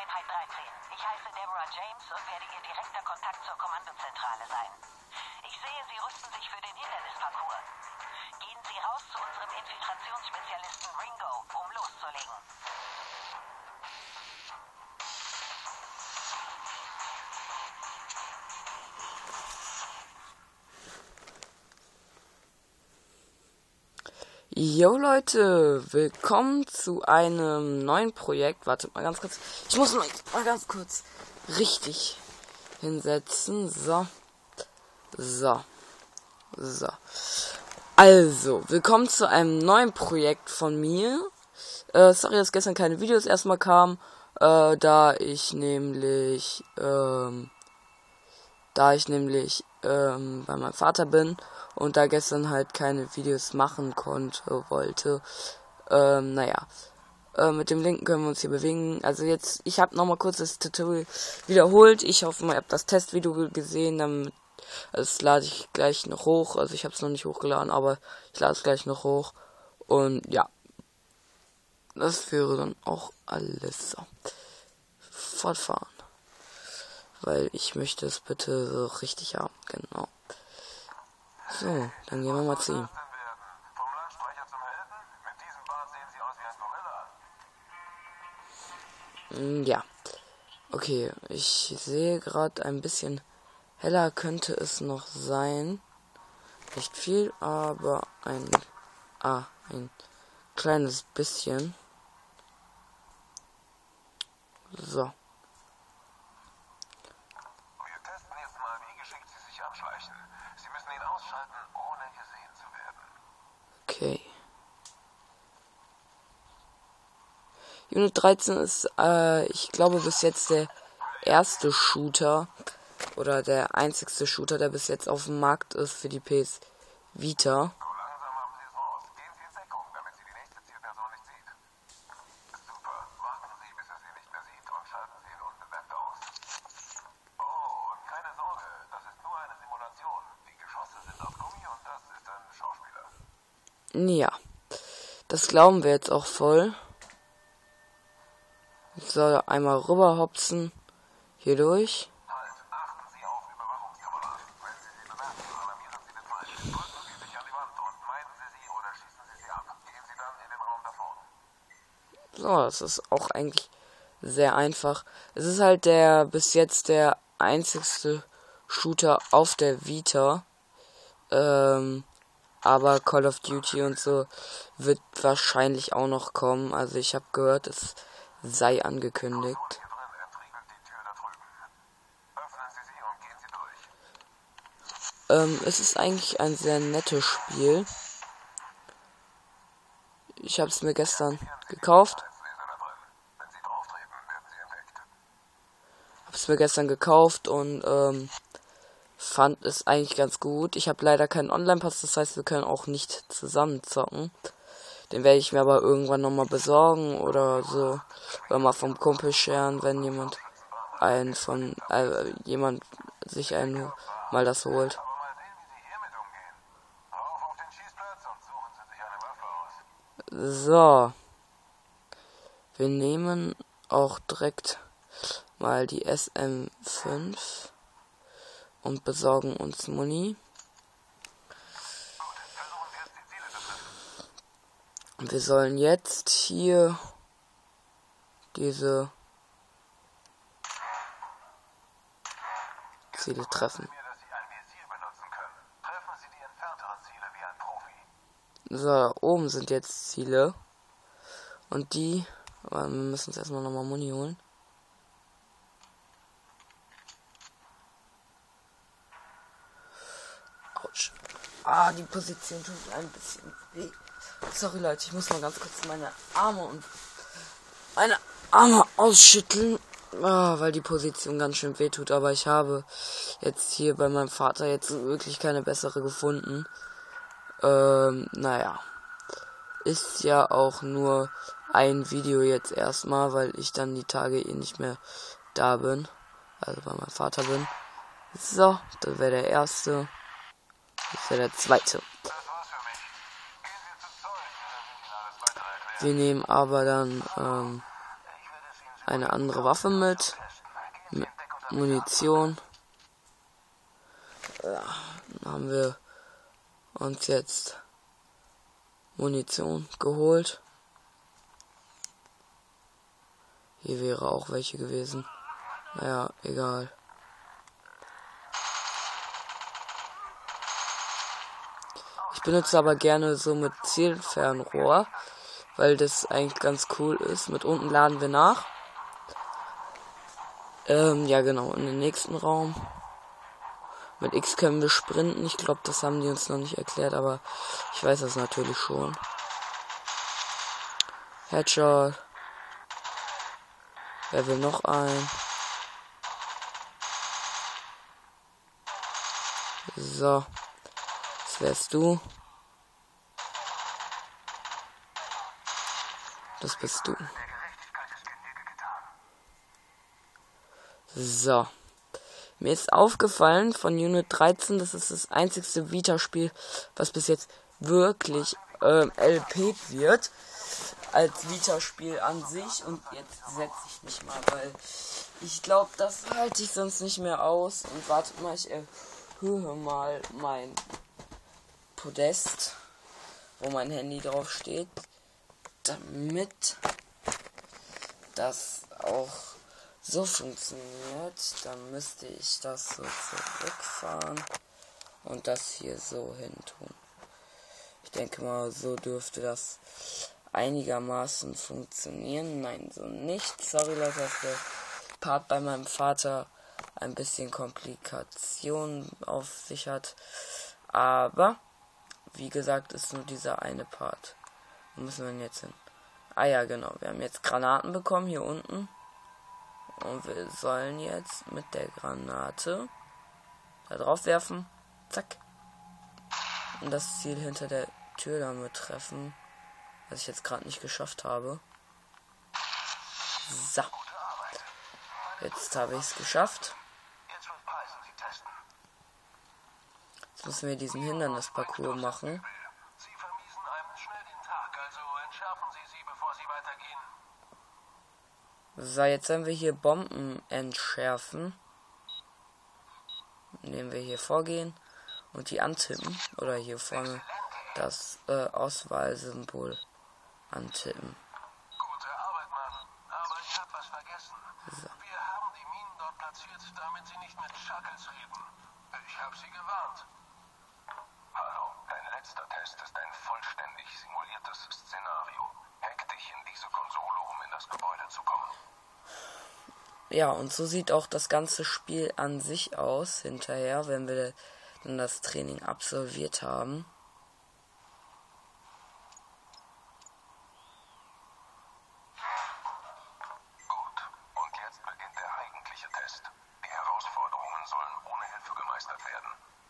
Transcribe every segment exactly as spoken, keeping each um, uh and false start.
Einheit dreizehn. Ich heiße Deborah James und werde Ihr direkter Kontakt zur Kommandozentrale sein. Ich sehe, Sie rüsten sich für den Hindernisparcours. Gehen Sie raus zu unserem Infiltrationsspezialisten Ringo, um loszulegen. Jo Leute, willkommen zu einem neuen Projekt. Wartet mal ganz kurz. Ich muss mal, mal ganz kurz richtig hinsetzen. So. So. So. Also, willkommen zu einem neuen Projekt von mir. Äh, sorry, dass gestern keine Videos erstmal kamen. Äh, da ich nämlich, ähm, da ich nämlich, ähm, bei meinem Vater bin. Und da gestern halt keine Videos machen konnte, wollte. Ähm, naja. Äh, mit dem Linken können wir uns hier bewegen. Also jetzt, ich habe nochmal kurz das Tutorial wiederholt. Ich hoffe mal, ihr habt das Testvideo gesehen. Damit, das lade ich gleich noch hoch. Also ich habe es noch nicht hochgeladen, aber ich lade es gleich noch hoch. Und ja. Das wäre dann auch alles so. Fortfahren. Weil ich möchte es bitte so richtig haben. Genau. So, dann gehen wir mal zu ihm. Ja. Okay, ich sehe gerade ein bisschen heller könnte es noch sein. Nicht viel, aber ein, ah, ein kleines bisschen. So. Wir testen jetzt mal, wie geschickt Sie sich anschleichen. Sie müssen ihn ausschalten, ohne gesehen zu werden. Okay. Unit dreizehn ist, äh, ich glaube, bis jetzt der erste Shooter oder der einzigste Shooter, der bis jetzt auf dem Markt ist für die P S Vita. So langsam haben Sie es raus. Gehen Sie in Deckung, damit sie die nächste Zielperson nicht sieht. Super. Warten Sie, bis er sie nicht mehr sieht und schalten Sie ihn unbemerkt aus. Oh, und keine Sorge, das ist nur eine Simulation. Die Geschosse sind aus Gummi und das ist ein Schauspieler. Ja, das glauben wir jetzt auch voll. Ich soll einmal rüberhopsen. Hier durch. Halt, achten Sie auf Überwachungskameras. Wenn Sie sie bemerken, alarmieren Sie den Feind. Drücken Sie sich an die Wand und meiden Sie sie oder schießen Sie sie ab. Gehen Sie dann in den Raum da vorne. So, das ist auch eigentlich sehr einfach. Es ist halt der bis jetzt der einzigste Shooter auf der Vita. Ähm, aber Call of Duty und so wird wahrscheinlich auch noch kommen. Also ich habe gehört, es sei angekündigt. Hier drin entriegelt die Tür da drüben. Öffnen Sie sie und gehen Sie durch. Ähm, es ist eigentlich ein sehr nettes Spiel. Ich habe es mir gestern gekauft. Sicherheitsleser da drin. Wenn Sie drauftreten, werden Sie entdeckt. Habe es mir gestern gekauft und ähm, fand es eigentlich ganz gut. Ich habe leider keinen Online-Pass, das heißt, wir können auch nicht zusammen zocken. Den werde ich mir aber irgendwann nochmal besorgen oder so. Oder mal vom Kumpel scheren, wenn jemand einen von äh, jemand sich einen mal das holt. Aber mal sehen, wie Sie hiermit umgehen. Rauf auf den Schießplatz und suchen Sie sich eine Waffe aus. So. Wir nehmen auch direkt mal die S M fünf und besorgen uns Muni. Versuchen Sie jetzt die Ziele zu treffen. Wir sollen jetzt hier diese Ziele treffen. Mir, dass Sie ein Visier benutzen können. Treffen Sie die entfernteren Ziele wie ein Profi. So, da oben sind jetzt Ziele. Und die, aber wir müssen uns erstmal nochmal Muni holen. Autsch. Ah, die Position tut ein bisschen weh. Sorry Leute, ich muss mal ganz kurz meine Arme und meine Arme ausschütteln. Ah, weil die Position ganz schön weh tut. Aber ich habe jetzt hier bei meinem Vater jetzt wirklich keine bessere gefunden. Ähm, naja. Ist ja auch nur ein Video jetzt erstmal, weil ich dann die Tage eh nicht mehr da bin. Also bei meinem Vater bin. So, das wäre der erste. Das wäre der zweite. Das war's für mich. Gehen Sie zu Zoll, dann will ich Ihnen alles weitere erklären. Wir nehmen aber dann, ähm, Ich werde es Ihnen eine andere Waffe mit. M Munition. Ja, dann haben wir uns jetzt Munition geholt. Hier wäre auch welche gewesen. Naja, egal. Ich benutze aber gerne so mit Zielfernrohr, weil das eigentlich ganz cool ist. Mit unten laden wir nach. Ähm, ja genau, in den nächsten Raum. Mit X können wir sprinten. Ich glaube, das haben die uns noch nicht erklärt, aber ich weiß das natürlich schon. Headshot. Wer will noch ein? So. Das wärst du. Das bist du. So. Mir ist aufgefallen von Unit dreizehn, das ist das einzigste Vita-Spiel, was bis jetzt wirklich ähm, L P wird. Als Vita-Spiel an sich. Und jetzt setze ich mich mal, weil ich glaube, das halte ich sonst nicht mehr aus. Und wartet mal, ich erhöhe mal mein Podest, wo mein Handy drauf steht, damit das auch so funktioniert. Dann müsste ich das so zurückfahren und das hier so hin tun. Ich denke mal, so dürfte das einigermaßen funktionieren. Nein, so nicht. Sorry Leute, dass der Part bei meinem Vater ein bisschen Komplikationen auf sich hat. Aber, wie gesagt, ist nur dieser eine Part. Wo müssen wir denn jetzt hin? Ah ja, genau. Wir haben jetzt Granaten bekommen hier unten. Und wir sollen jetzt mit der Granate da drauf werfen. Zack. Und das Ziel hinter der Tür damit treffen. Was ich jetzt gerade nicht geschafft habe. So. Jetzt habe ich es geschafft. Jetzt müssen wir diesen Hindernisparcours machen. Sie vermiesen einem schnell den Tag, also entschärfen Sie sie, bevor Sie weitergehen. So, jetzt sollen wir hier Bomben entschärfen. Indem wir hier vorgehen und die antippen. Oder hier vorne das äh, Auswahlsymbol antippen. Gute Arbeit, Mann. Aber ich habe was vergessen. So. Wir haben die Minen dort platziert, damit sie nicht mit Shuckles reden. Ich habe sie gewarnt. Hallo, dein letzter Test ist ein vollständig simuliertes Szenario. Hack dich in diese Konsole, um in das Gebäude zu kommen. Ja, und so sieht auch das ganze Spiel an sich aus hinterher, wenn wir dann das Training absolviert haben. Gut, und jetzt beginnt der eigentliche Test. Die Herausforderungen sollen ohne Hilfe gemeistert werden.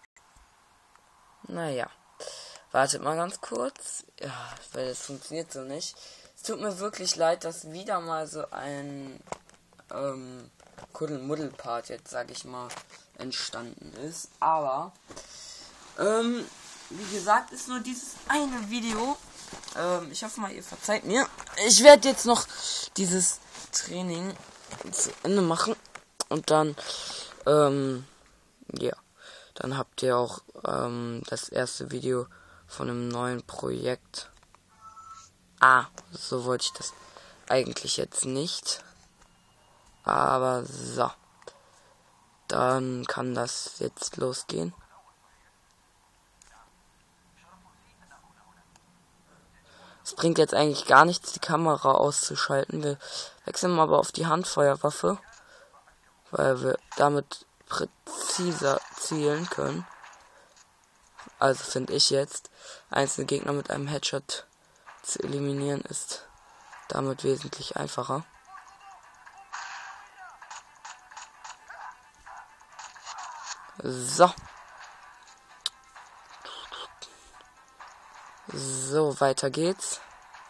Naja, wartet mal ganz kurz. Ja, weil das funktioniert so nicht. Es tut mir wirklich leid, dass wieder mal so ein ähm, Kuddelmuddel-Part jetzt, sag ich mal, entstanden ist. Aber, ähm, wie gesagt, ist nur dieses eine Video. Ähm, ich hoffe mal, ihr verzeiht mir. Ich werde jetzt noch dieses Training zu Ende machen. Und dann, ähm, ja, dann habt ihr auch ähm, das erste Video von einem neuen Projekt. Ah, so wollte ich das eigentlich jetzt nicht. Aber so. Dann kann das jetzt losgehen. Es bringt jetzt eigentlich gar nichts, die Kamera auszuschalten. Wir wechseln aber auf die Handfeuerwaffe, weil wir damit präziser zielen können. Also finde ich jetzt, einzelne Gegner mit einem Headshot zu eliminieren ist damit wesentlich einfacher. So. So, weiter geht's.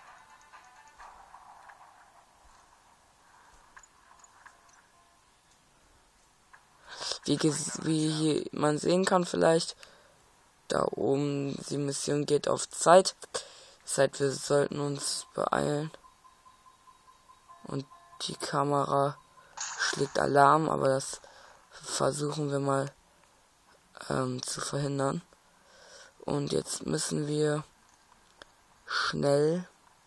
Wie, wie hier man sehen kann vielleicht, da oben die Mission geht auf Zeit. Das heißt, wir sollten uns beeilen und Die Kamera schlägt Alarm, aber das versuchen wir mal ähm, zu verhindern. Und jetzt müssen wir schnell,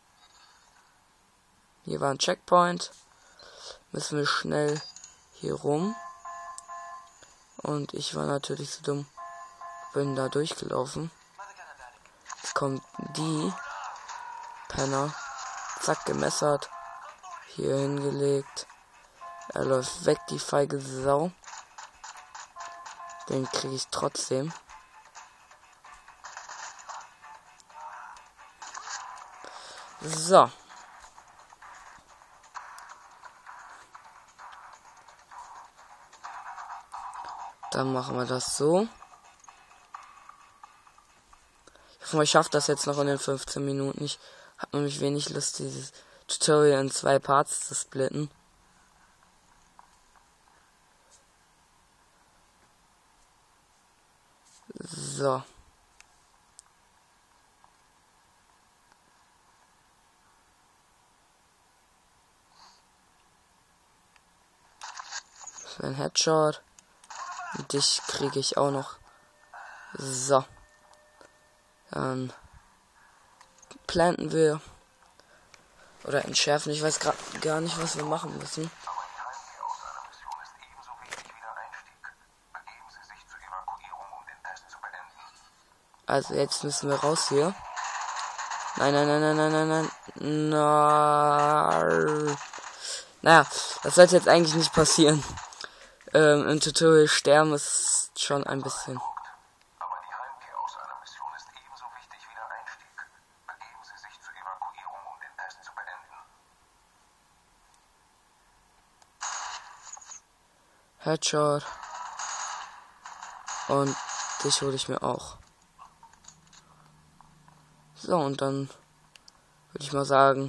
hier war ein Checkpoint, müssen wir schnell hier rum. Und ich war natürlich so dumm, bin da durchgelaufen. Jetzt kommt die Penner, zack, gemessert, hier hingelegt. Er läuft weg, die feige Sau. Den kriege ich trotzdem. So. Dann machen wir das so. Ich hoffe, ich schaffe das jetzt noch in den fünfzehn Minuten. Ich habe nämlich wenig Lust, dieses Tutorial in zwei Parts zu splitten. So. Das wäre ein Headshot. Und dich kriege ich auch noch. So. Dann planten wir. Oder entschärfen. Ich weiß gerade gar nicht, was wir machen müssen. Also jetzt müssen wir raus hier. Nein, nein, nein, nein, nein, nein, nein. Nein. Naja, das sollte jetzt eigentlich nicht passieren. Ähm, im Tutorial sterben ist schon ein bisschen. Aber die Heimkehr aus einer Mission ist ebenso wichtig wie der Einstieg. Begeben Sie sich zur Evakuierung, um den Test zu beenden. Headshot. Und dich hole ich mir auch. So, und dann würde ich mal sagen,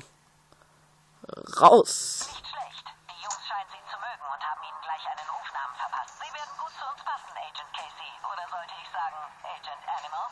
raus! Nicht schlecht. Die Jungs scheinen Sie zu mögen und haben Ihnen gleich einen Rufnamen verpasst. Sie werden gut zu uns passen, Agent Casey. Oder sollte ich sagen, Agent Animal?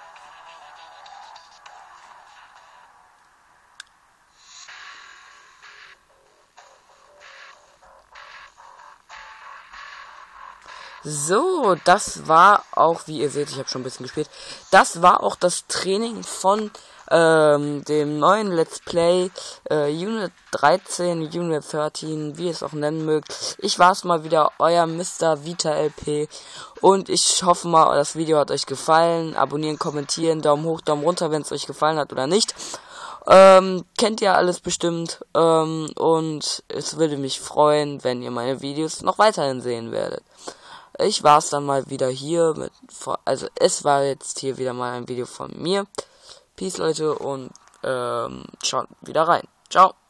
So, das war auch, wie ihr seht, ich habe schon ein bisschen gespielt, das war auch das Training von ähm, dem neuen Let's Play äh, Unit dreizehn, Unit dreizehn, wie ihr es auch nennen mögt. Ich war's mal wieder, euer Mister Vita L P und ich hoffe mal, das Video hat euch gefallen. Abonnieren, kommentieren, Daumen hoch, Daumen runter, wenn es euch gefallen hat oder nicht. Ähm, kennt ihr alles bestimmt ähm, und es würde mich freuen, wenn ihr meine Videos noch weiterhin sehen werdet. Ich war's dann mal wieder hier mit, also es war jetzt hier wieder mal ein Video von mir. Peace Leute und ähm, schaut wieder rein. Ciao.